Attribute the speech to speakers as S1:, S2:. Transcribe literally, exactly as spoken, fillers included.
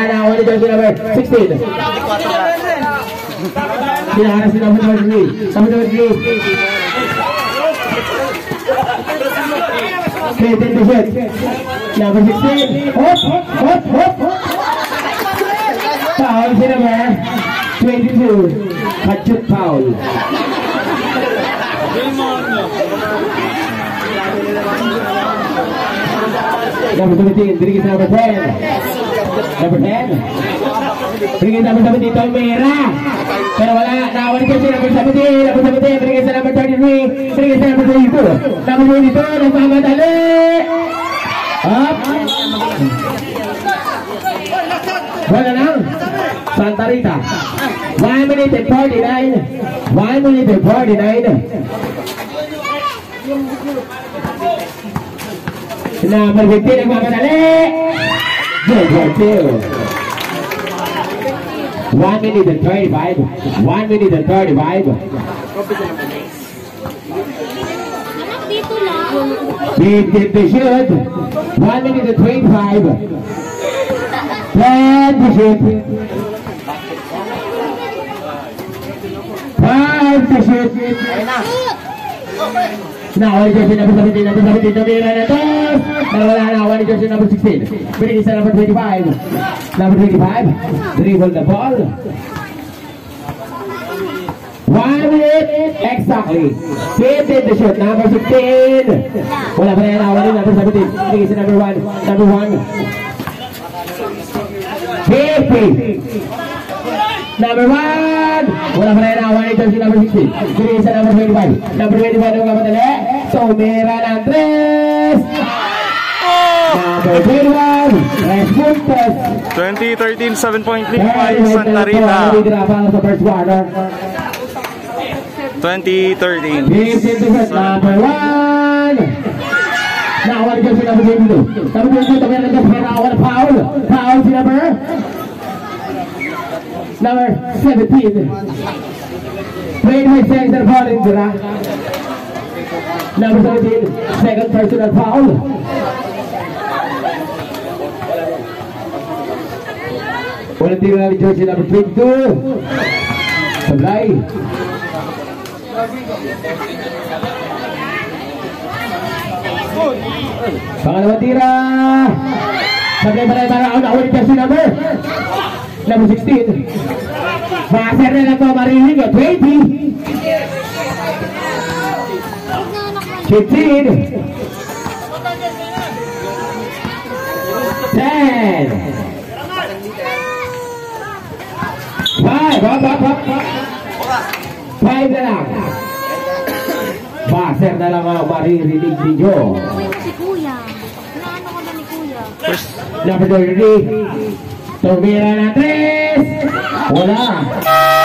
S1: nakuha ni jersey number sixteen. Pinaharas si number three. Number three. Created the shot. Number sixteen. Hop, hop, hop, hop. Foul si number twenty-two. Hot-shot foul. Number seventeen, bigay sa number ten. Number ten. Bigay sa number seventeen, Tomera. Pero wala, naawal ko si number seventeen. Number seventeen, bigay sa number thirty-three. Bigay sa number twenty-two. Number twenty-two, nagmamadali. Up. Wala lang. Santa Rita. one minute and forty-nine. one minute and forty-nine. Number fifteen, nagmamadali. Good one, two. one minute and thirty-five. one minute and thirty-five.
S2: Dito lang.
S1: Did the shoot. one minute and twenty-five. Plan the shoot. Five to shoot. Now, one jersey number seventeen, number seventeen, Tomera na toss. Nawala na, one jersey number sixteen. Bigay sa number twenty-five. Number twenty-five, dribble the ball. One minute, exactly. Fifteen the shot, number sixteen. Wala pa rin nawala number seventeen. Bigay sa number one, number one. Fifty. Number one. Wala pa rin nawala jersey number sixteen. Bigay sa number twenty-five. Number twenty-five, nagmamadali. Tomera ng tres. Number twenty-one, Red Puntos.
S3: twenty thirteen, seven point lead by Santa Rita. twenty thirteen.
S1: Number one. Nawala jersey number twenty-two. Number twenty-two, Tomera ng tres. Nawala foul. Foul si number number seventeen. twenty-five seconds and foul in Dura. Number seventeen, second personal foul. Walang tiro na ni jersey number twenty-two. Sablay. Pangalawang tira. Sablay pa rin para ako ni jersey number number sixteen. Maser na lang ito marinig. twenty. fifteen. ten. five. Up, up, up, up. five na lang. Maser na lang ang maririnig ninyo.
S2: Si Kuya. Naano ko na ni Kuya.
S1: Number thirty-three. Tomera na tres. Wala.